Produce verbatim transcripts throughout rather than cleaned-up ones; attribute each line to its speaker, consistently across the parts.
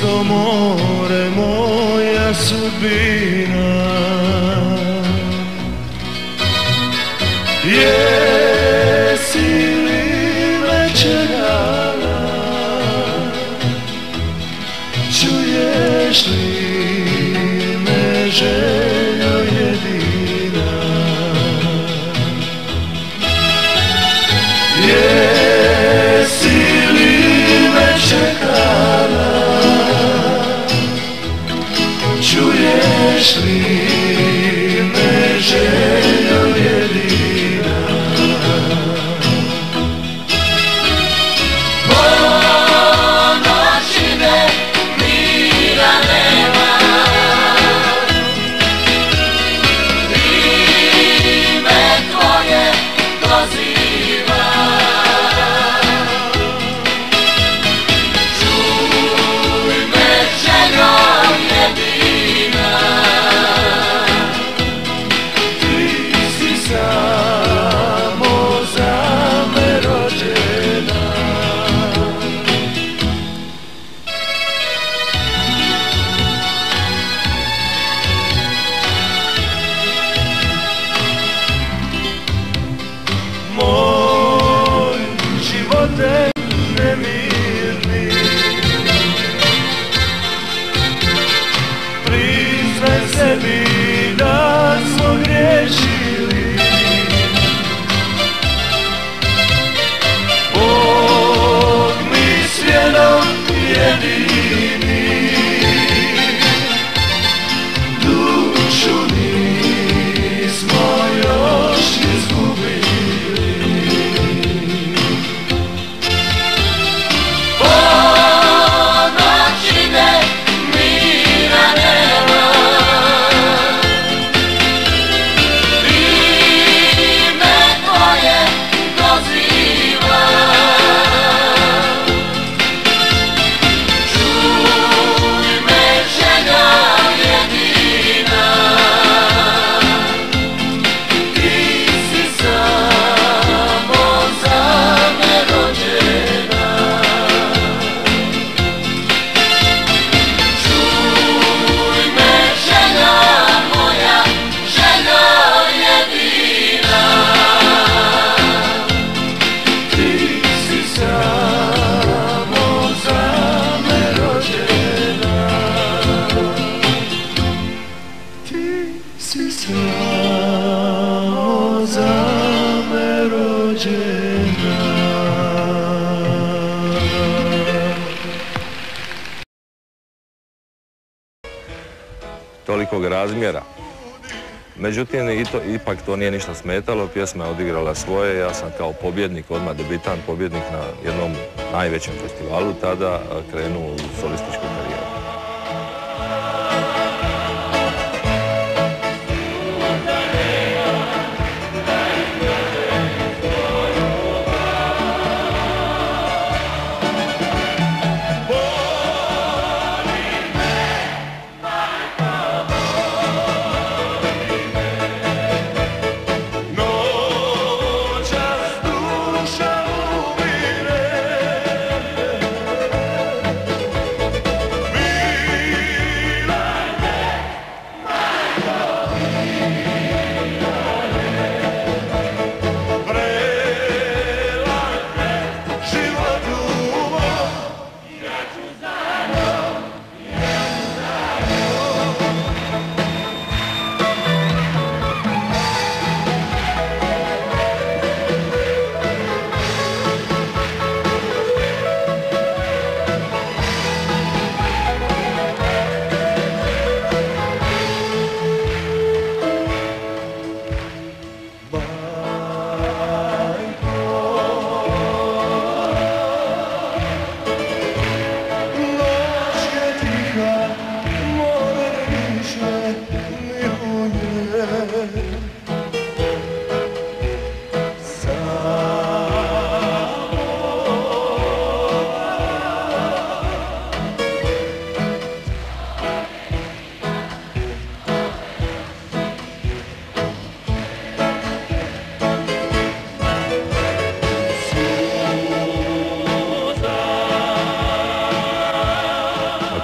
Speaker 1: pusto more, moja sudbina. Jesi li me čekala, čuješ li me željo jedina? Jesi li me čekala, čuješ li me željo jedina?
Speaker 2: Tolikog razmjera. Međutim, i to, ipak to nije ništa smetalo, pjesma je odigrala svoje, ja sam kao pobjednik, odmah debitant, pobjednik na jednom najvećem festivalu, tada krenuo u solističku karijeru.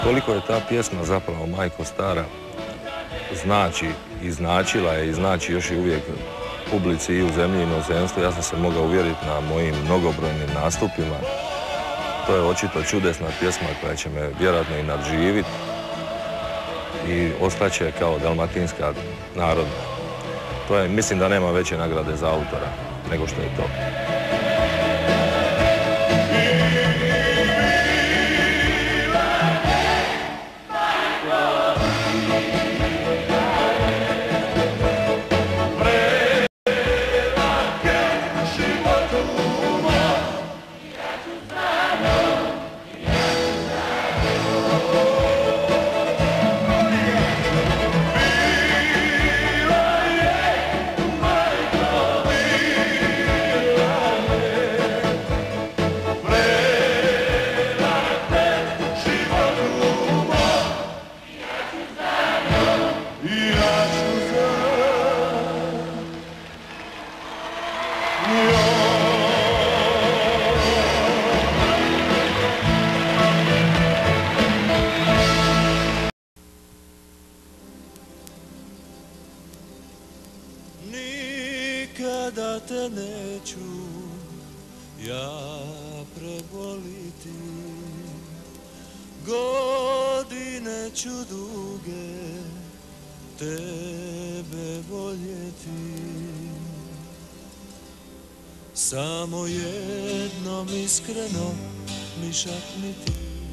Speaker 2: koliko je ta pjesma zapravo, majko stara, znači i značila je i znači još i uvijek publici i u zemlji i inozemstvu. Ja sam se mogao uvjeriti na mojim mnogobrojnim nastupima. To je očito čudesna pjesma koja će me vjerojatno i nadživiti i ostaće kao dalmatinska narodna. To je, mislim da nema veće nagrade za autora nego što je to.
Speaker 3: Nikada te neću ja preboliti, godine ću duge tebe voljeti. Samo jednom iskreno mi šapni ti,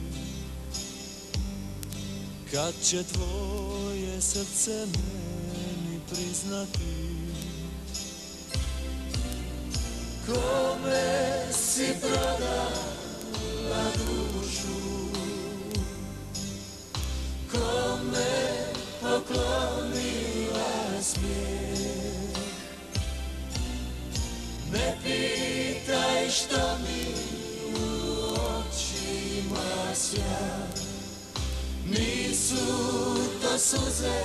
Speaker 3: kad će tvoje srce meni priznati. Kome si prodala dušu, kome poklonila smijeh, ne pitaj što mi u očima sja, nisu to suze,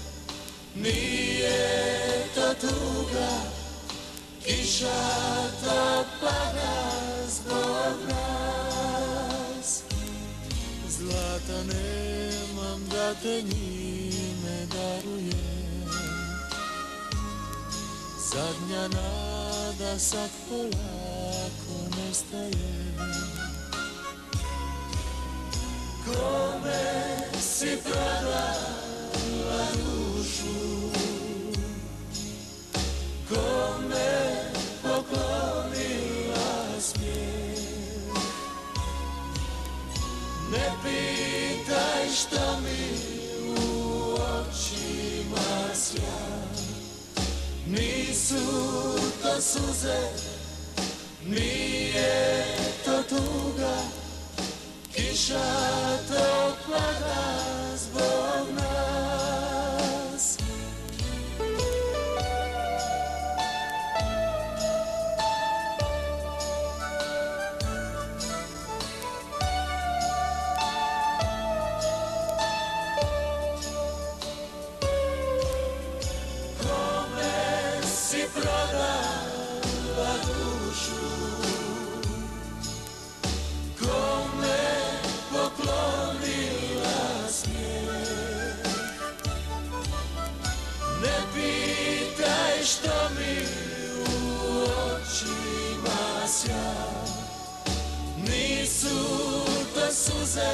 Speaker 3: nije to tuga, kiša to pada zbog nas. Zlata nemam da te njime darujem, zadnja nada sad polako nestaje. Kome si prodala dušu, kome poklonila smijeh, ne pitaj što mi u očima sja, nisu to suze, nije to tuga, kiša to pada zbog nas. Kome si prodala dušu, kome poklonila smijeh, ne pitaj što mi u očima sja, nisu to suze,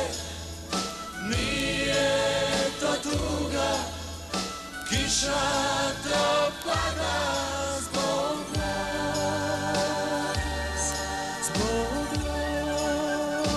Speaker 3: nije to tuga, kiša to pada zbog nas, zbog nas.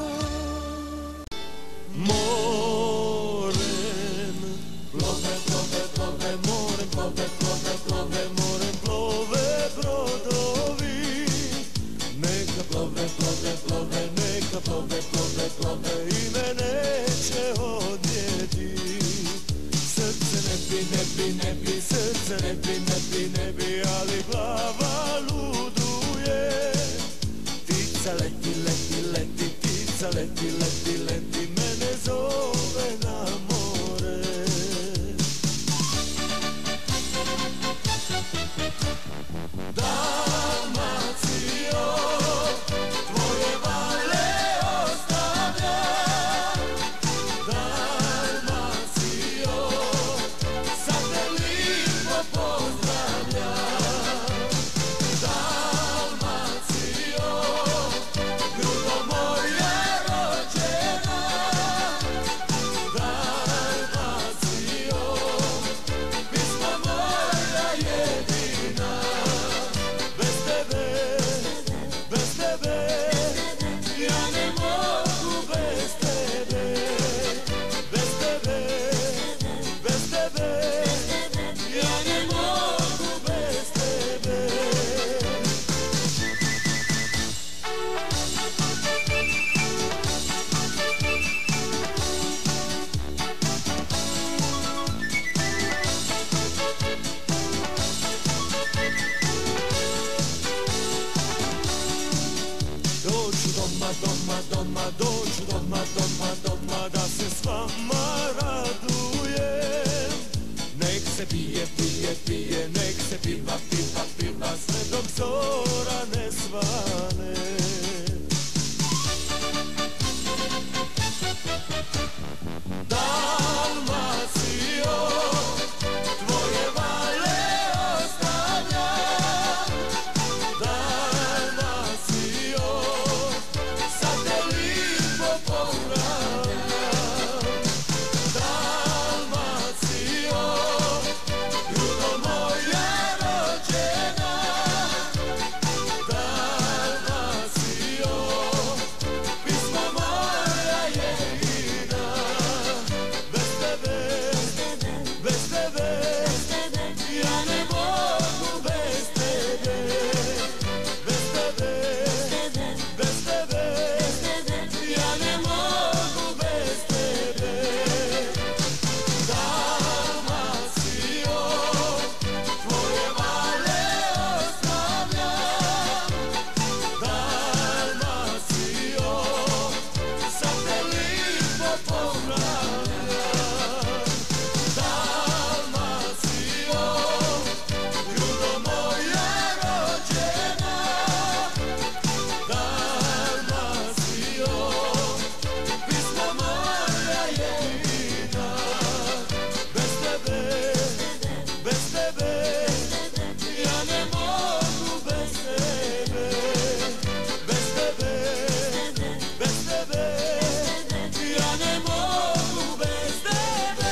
Speaker 3: Morem plove, plove, plove, morem plove, plove, plove, morem plove brodovi, neka plove, plove, plove, neka plove, plove, plove i me neće odnijeti. Srce ne bi, ne bi, ne bi, srce ne bi, ne bi, ne bi, ali glava luduje. Ptica leti, leti, leti, ptica leti, leti, leti, mene zove na more. Dalmacijo, tvoje vale ostavlja, doma, doma, doma, dođu doma, doma, doma, da se s vama radujem. Nek se pije, pije, pije, nek se piva, piva, piva, sve dok zora ne svane. Dalmacijo, tvoje vale ostavljam. Dalmacijo, sad te lipo pozdravljam. Dalmacijo, ljubav moja rođena. Dalmacijo, pismo moja jedina. Bez tebe, bez tebe, ja ne mogu bez tebe. Bez tebe, bez tebe, ja ne mogu bez tebe. Dalmacijo, tvoje vale ostavljam. Dalmacijo, sad te lipo pozdravljam. Dalmacijo, ljubav moja rođena. Dalmacijo, pismo moja jedina. Bez tebe, bez tebe, ja ne mogu bez tebe. Bez tebe, bez tebe, ja ne mogu bez tebe.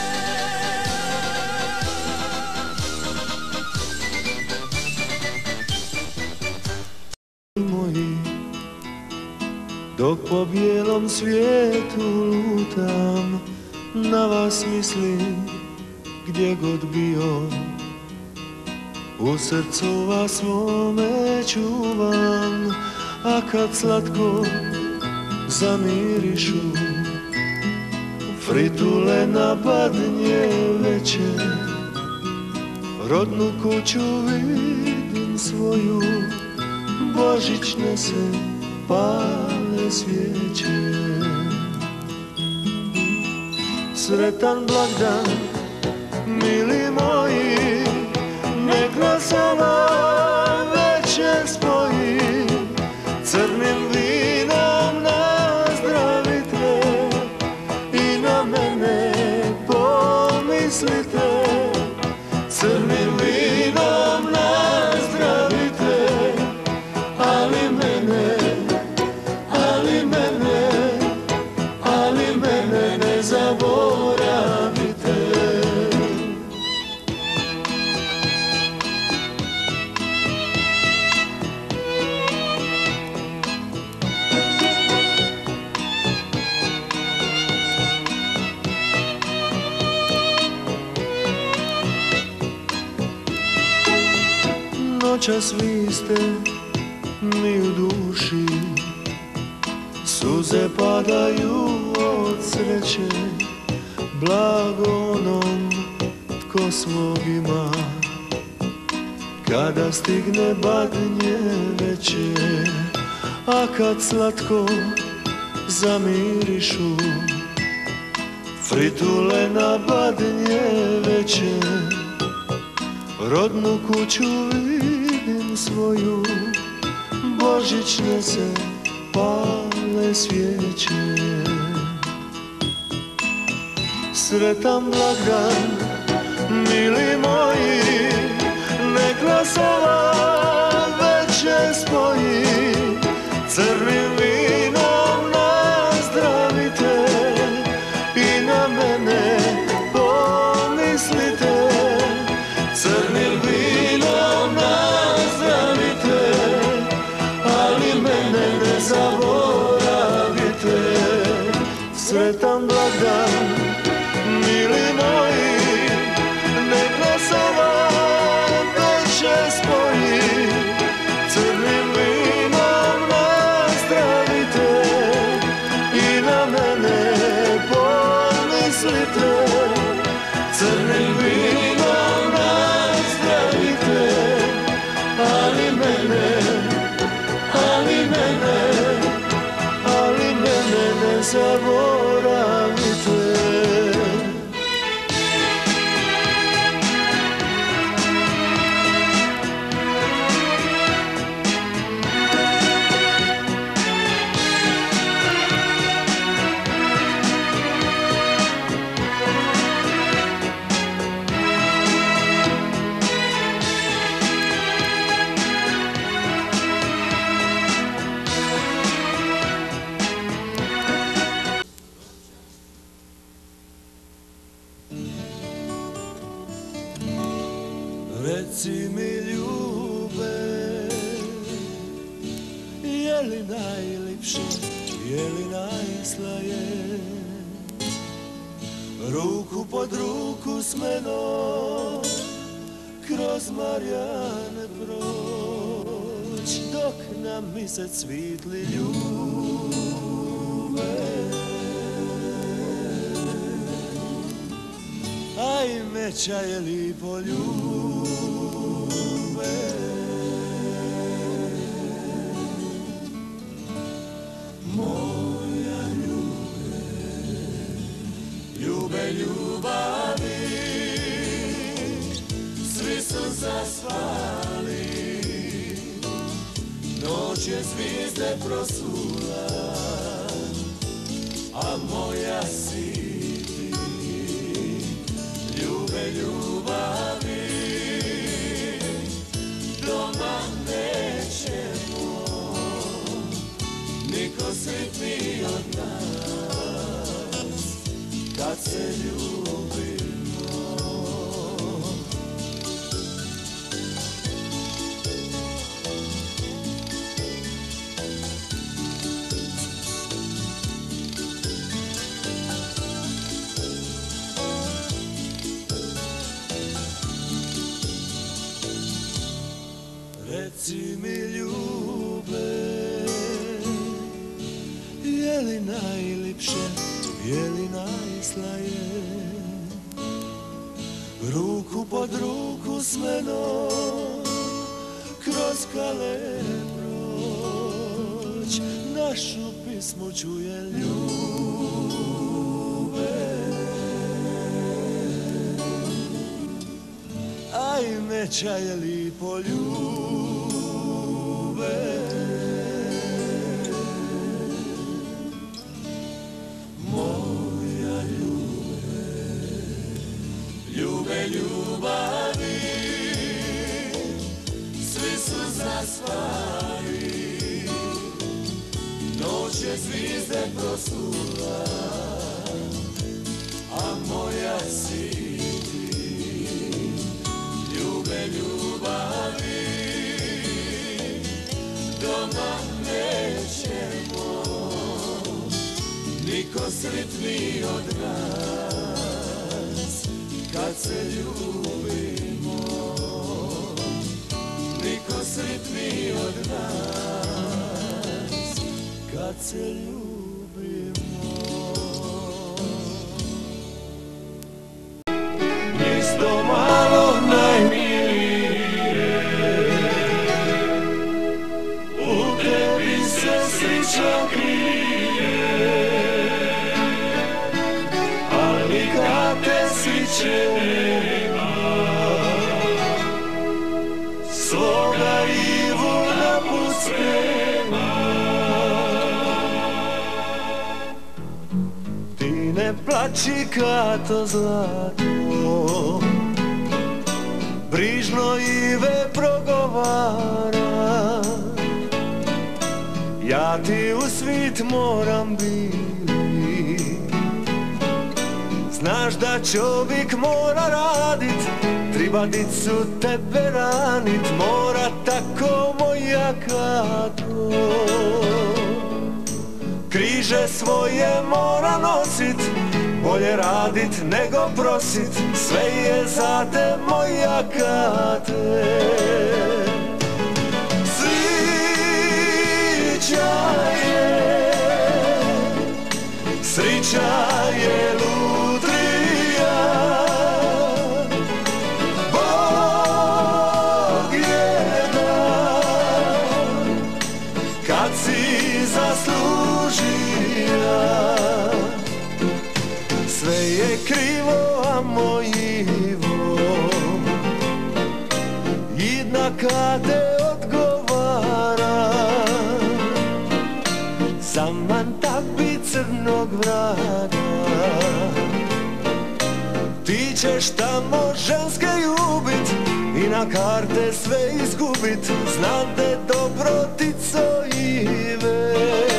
Speaker 1: Moji, dok po bijelom svijetu lutam, na vas mislim gdje god bio. U srcu vas svome čuvam, a kad slatko zamirišu, fritule na badnje večer, rodnu kuću vidim svoju, božićne se pale svijeće. Sretan blagdan, mili moji, nek nas ova večer spoji. Crnim vinom nazdravite i na mene pomislite. Crnim vinom nazdravite, ali mene, ali mene, ali mene ne zaboravite. Noćas vi ste mi u duši, suze padaju od sreće, blago onom tko svog ima. Kada stigne badnje večer, a kad slatko zamirišu, fritule na badnje večer, rodnu kuću vidim svoju, božićne se pale svijeće. Sretan blagdan, mili moji, nek nas ova večer spoji. Crnim vinom nazdravite i na mene pomislite. Crnim vinom nazdravite, ali mene ne zaboravite. Sretan blagdan, mili moji, nek nas ova večer spoji. Crnim vinom nazdravite zaboravite. Reci mi ljube, je li najlipše, je li najslaje, ruku pod ruku s menom kroz Marjane proć, dok nam misec svitli ljube. Ajme čaje lipo ljube. Moja ljube, ljube ljubavi, svi su zaspali, noć je zvijezde prosula, a moja si ti, ljube ljubavi, doma nećemo, niko sretniji od nas, kad se ljubimo. Reci mi ljube, je li najlipše, je li najslaje, ruku pod ruku s menom kroz kale proć, našu pismu čuje ljube. Ajme čaje lipo ljube. Moja ljube, ljube ljubavi, svi su zaspali, noć je zvijezde prosula, a moja si ti, ljube ljubavi, doma nećemo, niko sretniji od nas, kad se ljubimo, niko sretniji od nas, kad se ljubimo. Isto malo najmilije, u tebi se sreća krije, ali kad te sreće nema, svoga Ivu naput sprema. Ti ne plači kato zlato, brižno Ive progovara, ja ti u svit moram biti. Znaš da čovjek mora radit, triba dicu tebe ranit, mora tako moja kato. Križe svoje mora nosit, bolje radit nego prosit, sve je za te moja kate. Srića je, srića je lutrija, Bog je dan, kad si si zaslužila. Sve je krivo, a mojivo jednaka te odgovara. Zaman tapi crnog vraga, ti ćeš tamo ženske ljubit i na karte sve izgubit. Znam te dobro, tico Ive,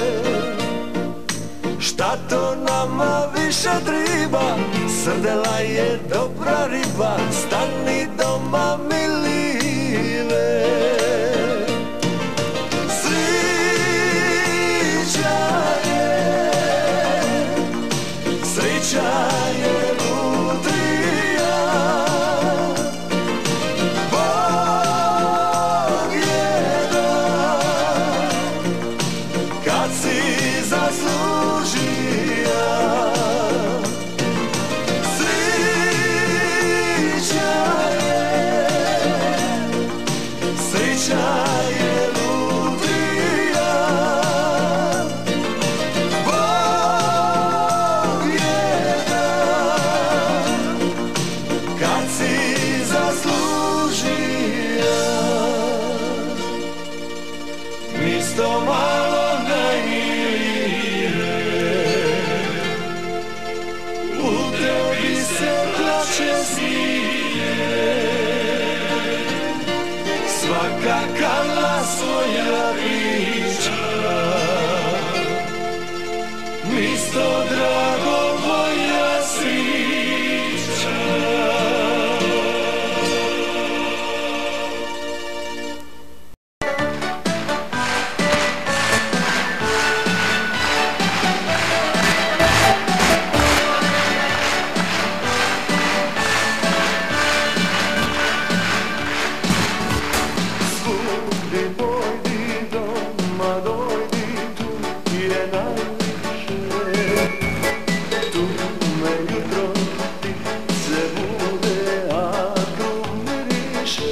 Speaker 1: šta to nama više triba? Srdela je dobra riba, stani doma milive. Srića je, srića je lutrija, Bog je da kad si zaslužija. Srića je, srića je lutrija, Bog je da kad si zaslužija. Misto malo naivne, u tebi se plače snije, svaka kala svoja priča. Misto drago moja srića. Svugdje pojdi, doma dojdi, tu je najviše. Tu me jutro ptice bude, a tu miriše.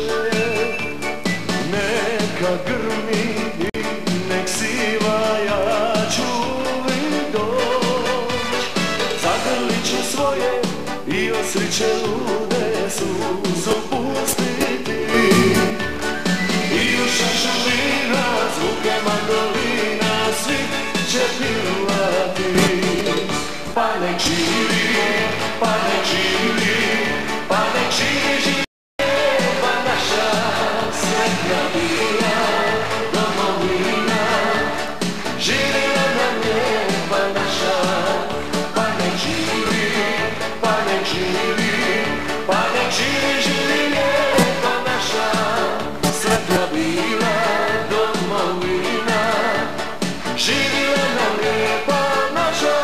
Speaker 1: Neka grmi i nek siva, ja ću uvijek doć. Zagrlit ću svoje i od sriće lude suzu pustiti. I u šašalina, zvuke mandolina, svi će pivati. Pa nek živi, pa nek živi, pa nek živi, živi lijepa naša sretna bila domovina. Živjela nam lijepa naša, pa nek živi, pa nek živi, pa nek živi, živi lijepa naša sretna bila domovina. Živjela nam lijepa naša.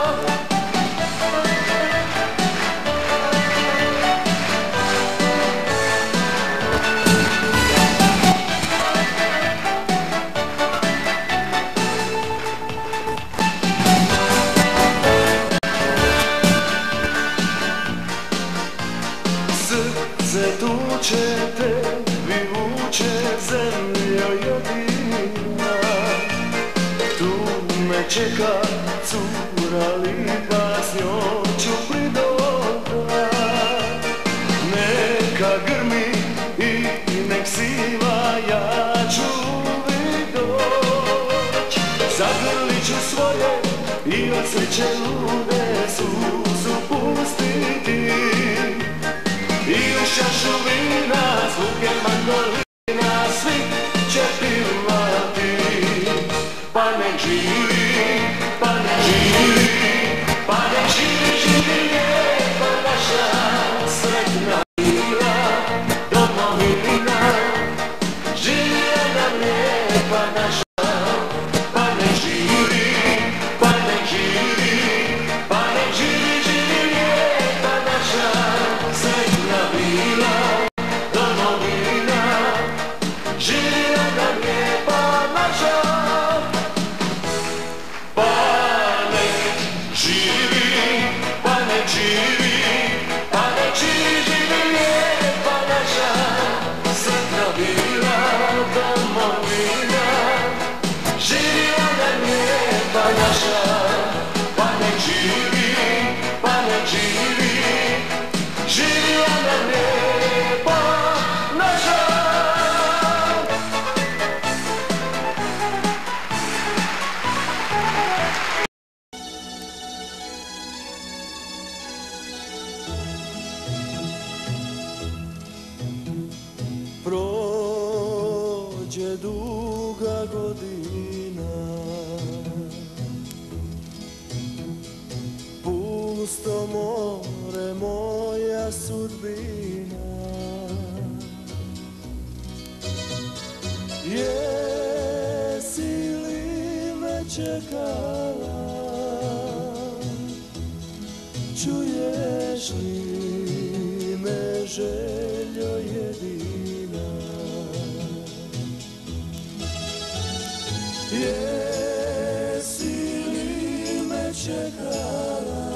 Speaker 1: Srce tuče, tebi vuče, zemljo jedina. Tu me čeka cura lipa, s njom ću pridodat. Neka grmi i nek siva, ja ću uvijek doć. Zagrlit ću svoje i od sreće lude suzu pustiti. I u šašu vina, zvuke mandolina, svi će pivati. Pa nek živi, pa nek živi, pa nek živi, živi lijepa naša sretna bila domovina. Živjela nam lijepa naša, pa nek živi, pa nek živi, pa nek živi, živi lijepa naša sretna bila domovina. Živjela nam lijepa naša, pa nek lijepa naša, pa nek živi, pa nek živi, živjela nam lijepa naša. Prođe duga godina, pusto more moja sudbina. Jesi li me čekala, čuješ li me željo jedina? Jesi li me čekala,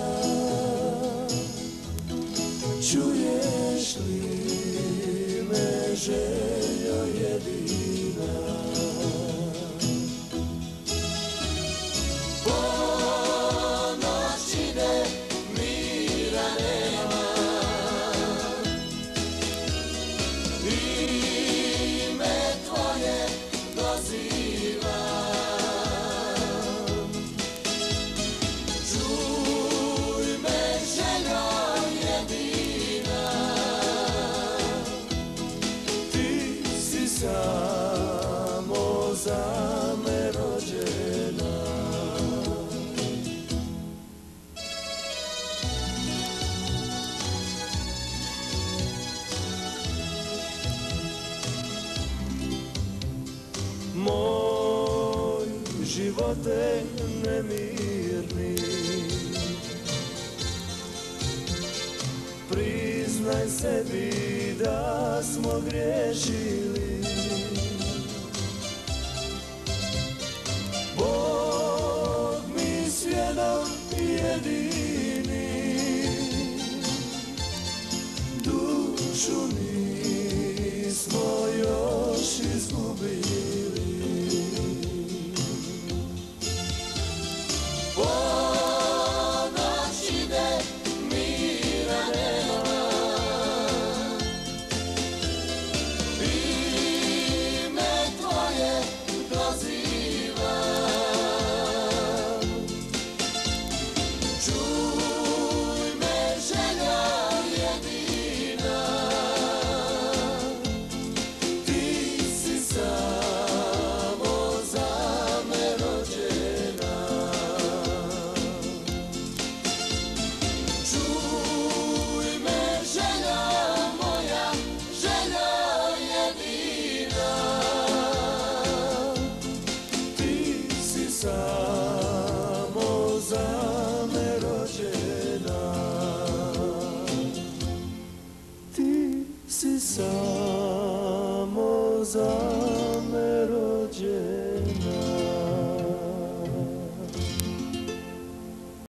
Speaker 1: čuješ li me željo jedina? Ponoć ide, mira nema, ime tvoje doziva. Čuj me željo jedina, ti si samo za me rođena. Moj živote nemirni, priznaj sebi da smo griješili. Bog mi svjedok jedini, dušu nismo još izgubili. Ponoć ide, mira nema, ime tvoje doziva. Čuj me željo jedina, ti si samo za me rođena. Čuj me željo moja, željo jedina, ti si samo za me rođena. Ti si samo za